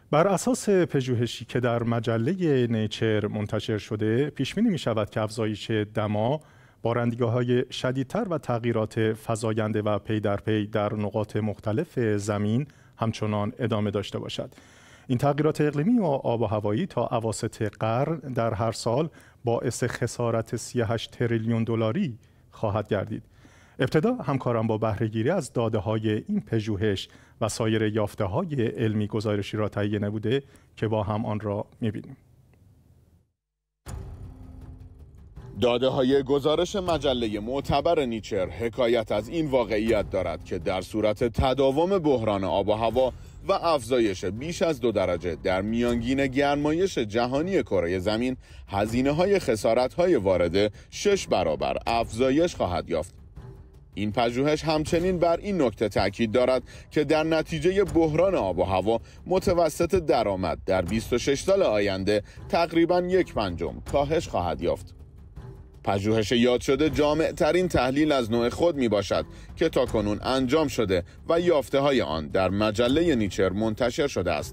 بر اساس پژوهشی که در مجله نیچر منتشر شده، پیش بینی می شود که افزایش دما، بارندگی‌های شدیدتر و تغییرات فزاینده و پی در پی در نقاط مختلف زمین همچنان ادامه داشته باشد. این تغییرات اقلیمی و آب و هوایی تا اواسط قرن در هر سال باعث خسارت 38 تریلیون دلاری خواهد گردید. ابتدا همکاران با بهره‌گیری از داده‌های این پژوهش و سایر یافته‌های علمی گزارشی را تهیه نموده که با هم آن را می‌بینیم. داده‌های گزارش مجله معتبر نیچر حکایت از این واقعیت دارد که در صورت تداوم بحران آب و هوا و افزایش بیش از 2 درجه در میانگین گرمایش جهانی کره زمین، هزینه‌های خسارت‌های وارده 6 برابر افزایش خواهد یافت. این پژوهش همچنین بر این نکته تاکید دارد که در نتیجه بحران آب و هوا متوسط درآمد در 26 سال آینده تقریباً 1/5 کاهش خواهد یافت. پژوهش یاد شده جامع ترین تحلیل از نوع خود می باشد که تاکنون انجام شده و یافته های آن در مجله نیچر منتشر شده است.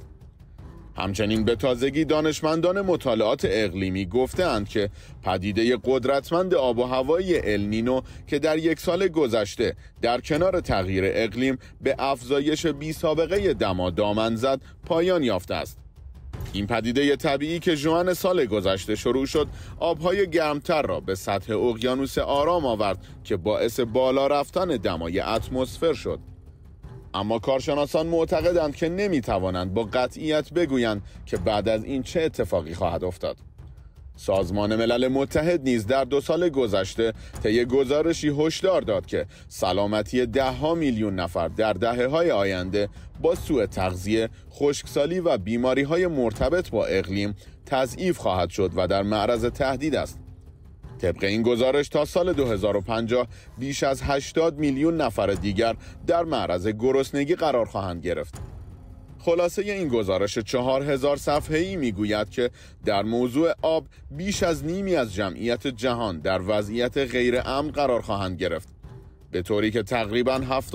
همچنین به تازگی دانشمندان مطالعات اقلیمی گفته‌اند که پدیده قدرتمند آب و هوایی النینو که در 1 سال گذشته در کنار تغییر اقلیم به افزایش بی سابقه دما دامن زد، پایان یافته است. این پدیده طبیعی که ژوئن سال گذشته شروع شد، آبهای گرمتر را به سطح اقیانوس آرام آورد که باعث بالا رفتن دمای اتمسفر شد. اما کارشناسان معتقدند که نمیتوانند با قطعیت بگویند که بعد از این چه اتفاقی خواهد افتاد. سازمان ملل متحد نیز در 2 سال گذشته طی گزارشی هشدار داد که سلامتی 10 میلیون نفر در دهه‌های آینده با سوء تغذیه، خشکسالی و بیماری‌های مرتبط با اقلیم تضعیف خواهد شد و در معرض تهدید است. طبق این گزارش تا سال 2050 بیش از 80 میلیون نفر دیگر در معرض گرسنگی قرار خواهند گرفت. خلاصه این گزارش 4000 صفحه‌ای میگوید که در موضوع آب بیش از نیمی از جمعیت جهان در وضعیت غیر امن قرار خواهند گرفت، به طوری که تقریباً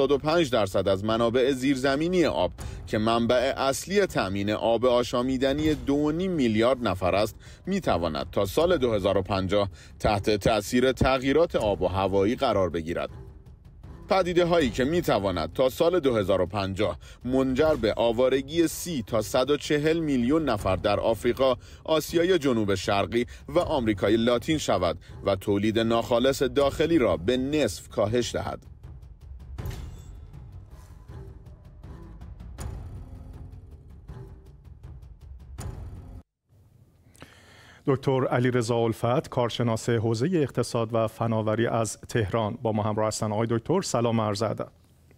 75% از منابع زیرزمینی آب که منبع اصلی تأمین آب آشامیدنی 2.5 میلیارد نفر است، میتواند تا سال 2050 تحت تأثیر تغییرات آب و هوایی قرار بگیرد. پدیده هایی که می تواند تا سال 2050 منجر به آوارگی 30 تا 140 میلیون نفر در آفریقا، آسیای جنوب شرقی و آمریکای لاتین شود و تولید ناخالص داخلی را به نصف کاهش دهد. دکتر علیرضا الفت، کارشناس حوزه اقتصاد و فناوری از تهران با ما همراه هستند. آقای دکتر سلام عرض ادب.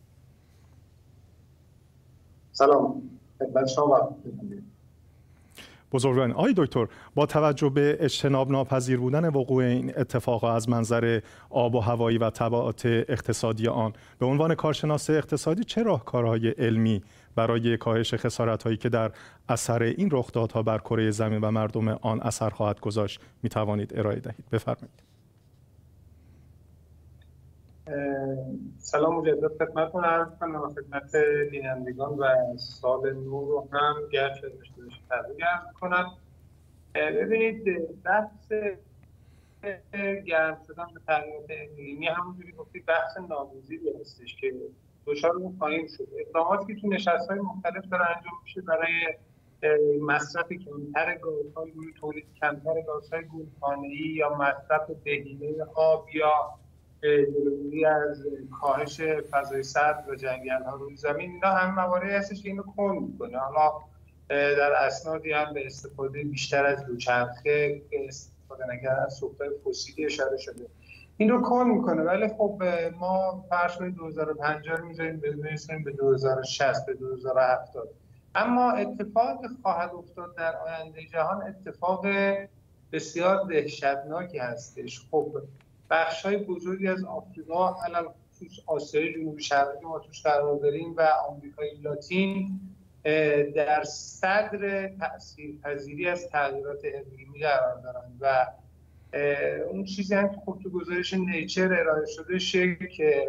سلام خدمت شما. بزرگواران، آقای دکتر، با توجه به اجتناب ناپذیر بودن وقوع این اتفاق از منظر آب و هوایی و تبعات اقتصادی آن، به عنوان کارشناس اقتصادی چه راهکارهای علمی برای کاهش خسارت‌هایی که در اثر این رخدادها بر کره زمین و مردم آن اثر خواهد گذاشت می توانید ارائه دهید؟ بفرمایید. سلام مجدد خدمتتون عرض کنم و خدمت بینندگان و سال نو رو هم گرچه داشته باشید تبریک عرض کنم. ببینید، بحث گرم شدن به تغییرات اقلیمی همونجوری گفتید بحث ناگزیری هستش که دچار اون خواهیم شد. اقداماتی که تو نشست‌های مختلف داره انجام میشه برای مصرف کمتر گازهای گل، تولید کمتر گازهای گلخانه‌ای یا مصرف بهینه آب یا جلوگیری از کاهش فضای سرد و جنگل‌ها روی زمین، اینا همه مواردی هستش که اینو کم می‌کنه. حالا در اسنادی هم به استفاده بیشتر از دوچرخه، استفاده نکردن از سوخت‌های فسیلی اشاره شده، این رو کم می‌کنه. ولی خب ما فرض کنید 2050 رو می‌ذاریم برسیم به 2060 به 2070. اما اتفاق خواهد افتاد در آینده جهان اتفاق بسیار دهشتناکی هستش. خب بخش‌های بزرگی از آفریقا، علل خصوص آسیای جنوب شرقی که ما توش قرار داریم و آمریکای لاتین در صدر تأثیرپذیری از تغییرات اقلیمی قرار دارند و اون چیزی هم که خب تو گزارش نیچر ارائه شده که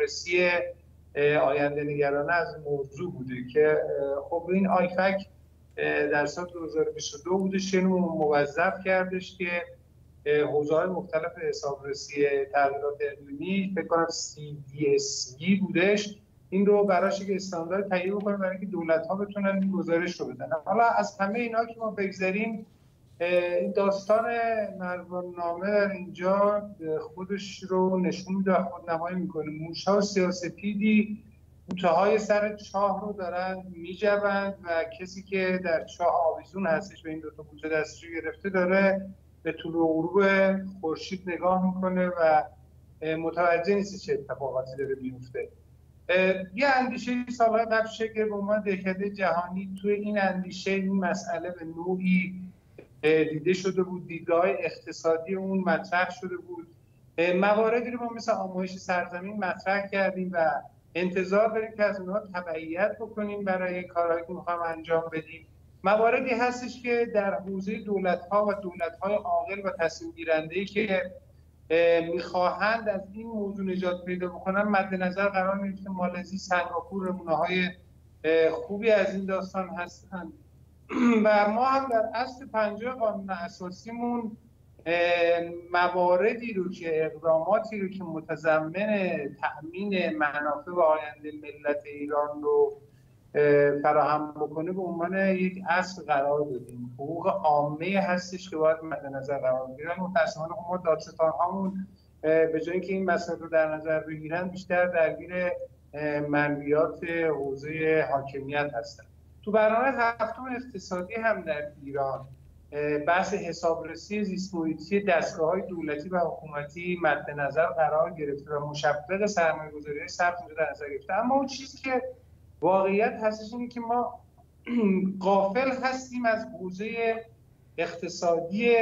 حسابرسی آینده نگرانه از موضوع بوده که خب این آیفک در سال 2022 بودش که موظف کردش که حوزه‌های مختلف حسابرسی تغییرات اقلیمی، فکر کنم CDSB بودش، این رو براش یک استاندارد تهیه بکنه برای اینکه دولت‌ها بتونن این گزارش رو بدن. حالا از همه اینا که ما بگذریم، این داستان مروان‌نامه در اینجا خودش رو نشون میده و خودنمایی میکنه. موش‌ها سیاه‌سفیدی بوته‌های سر چاه رو دارن میجوند و کسی که در چاه آویزون هستش به این دوتا بوته دستشو گرفته داره به طلوع و غروب خورشید نگاه میکنه و متوجه نیست چه اتفاقاتی داره میفته. یه اندیشه سالهای قبل شکل به عنوان دهکده جهانی، توی این اندیشه این مسئله به نوعی دیده شده بود، دیدگاه اقتصادی اون مطرح شده بود. مواردی رو ما مثل آمایش سرزمین مطرح کردیم و انتظار داریم که از اونها تبعیت بکنیم برای کارهایی که میخوایم انجام بدیم. مواردی هستش که در حوزه دولت‌ها و دولت‌های عاقل و تصمیم گیرنده‌ای که میخواهند از این موضوع نجات پیدا بکنن مد نظر قرار می‌گیره. مالزی، سنگاپور نمونه‌های خوبی از این داستان هستند و ما هم در اصل 50 قانون اساسیمون مواردی رو که اقداماتی رو که متضمن تأمین منافع و آینده ملت ایران رو فراهم بکنه به عنوان یک اصل قرار دادیم. حقوق عامه هستش که باید مد نظر قرار بگیرن. متأسفانه ما دادستان هامون به جای اینکه این مسائل رو در نظر بگیرن بیشتر درگیر منویات حوزه حاکمیت هستن. تو برنامه هفتم اقتصادی هم در ایران بحث حسابرسی زیست محیطی دستگاه‌های دولتی و حکومتی مد نظر قرار گرفته و مشوق سرمایه‌گذاری صرف در نظر گرفته. اما اون چیزی که واقعیت هستش اینه که ما غافل هستیم از حوزه اقتصادی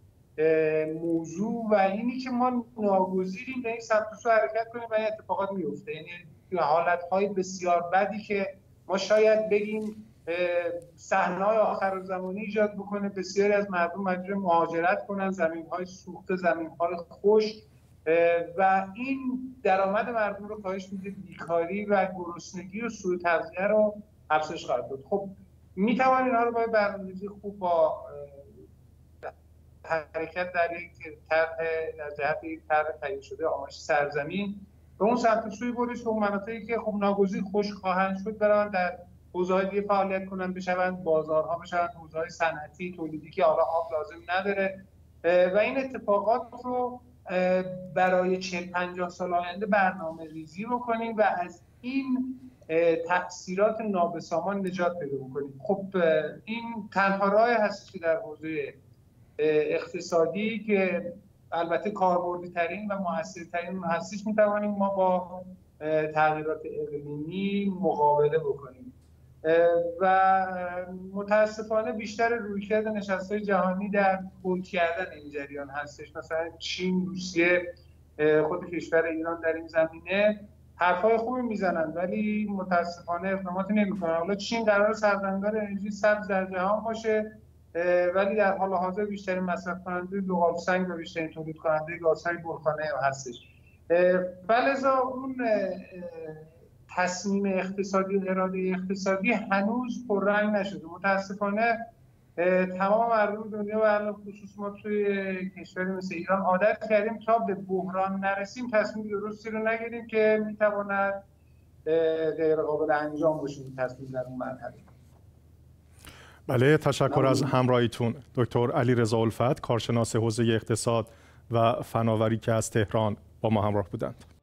موضوع و اینی که ما ناگزیریم به این سمت و سو حرکت کنیم و این اتفاقات میفته. یعنی حالت‌های بسیار بدی که ما شاید بگیم صحنه‌های آخرالزمانی ایجاد بکنه، بسیاری از مردم مجبور مهاجرت کنن، زمین‌های سوخته، زمین‌های خشک و این درآمد مردم رو کاهش میده، بیکاری و گرسنگی و سوء تغذیه رو افزایش خواهد داد. خب میتوان اینها رو با برنامه‌ریزی خوب با حرکت در یک طرح در جهت یک طرح تهیه شده آمایش سرزمین به اون سمت سوی بردش که اون مناطقی که خب ناگزیر خشک خواهند شد برن در حوزه‌های دیگه فعالیت کنن، بشوند بازارها، بشوند حوزه‌های صنعتی تولیدی که حالا آب لازم نداره و این اتفاقات رو برای 40-50 سال آینده برنامه ریزی بکنیم و از این تأثیرات نابسامان نجات پیدا بکنیم. خب این تنها راه هست که در حوزه اقتصادی که البته کاربردی ترین و موثرترین هستش میتوانیم ما با تغییرات اقلیمی مقابله بکنیم و متاسفانه بیشتر رویکرد نشست‌های جهانی در کنترل کردن این جریان هستش. مثلا چین، روسیه، خود کشور ایران در این زمینه حرفای خوبی میزنن ولی متاسفانه اقداماتی نمیکنن. حالا چین قرار سردمدار انرژی سبز در جهان باشه ولی در حال حاضر بیشترین مصرف کننده ذغال سنگ و بیشترین تولید کننده گازهای گلخانه هستش. فلذا اون تصمیم اقتصادی و اراده اقتصادی هنوز پررنگ نشده. متاسفانه تمام مردم دنیا و علاوه خصوص ما توی کشوری مثل ایران عادت کردیم تا به بحران نرسیم تصمیم درستی رو نگیریم که میتواند غیر قابل انجام باشه این تصمیم در اون مرحله. بله، تشکر از همراهیتون دکتر علیرضا الفت، کارشناس حوزه اقتصاد و فناوری که از تهران با ما همراه بودند.